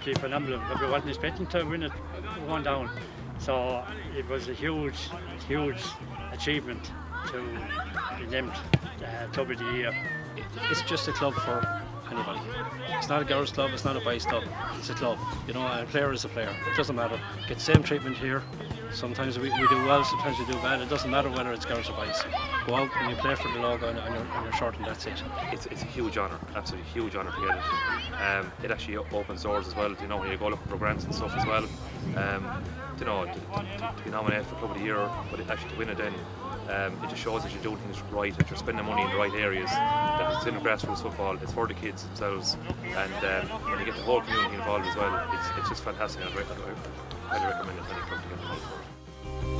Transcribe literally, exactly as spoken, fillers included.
absolutely phenomenal. We wasn't expecting to win it one down. So it was a huge, huge achievement to be named uh, Club of the Year. It's just a club for anybody. It's not a girls' club, it's not a boys' club, it's a club. You know, and a player is a player. It doesn't matter. Get the same treatment here. Sometimes we, we do well, sometimes we do bad. It doesn't matter whether it's girls or boys. Go out and you play for the logo on, on, your, on your shirt, and that's it. It's, it's a huge honour, absolutely huge honour to get it. Um, it actually opens doors as well, you know, when you go looking for grants and stuff as well. Um, you know, to, to, to be nominated for Club of the Year, but it actually to win it then, um, it just shows that you're doing things right, that you're spending money in the right areas, that it's in grassroots football, it's for the kids themselves, and um, when you get the whole community involved as well, it's, it's just fantastic. I'd, I'd, I'd highly recommend it to any club to get involved for it.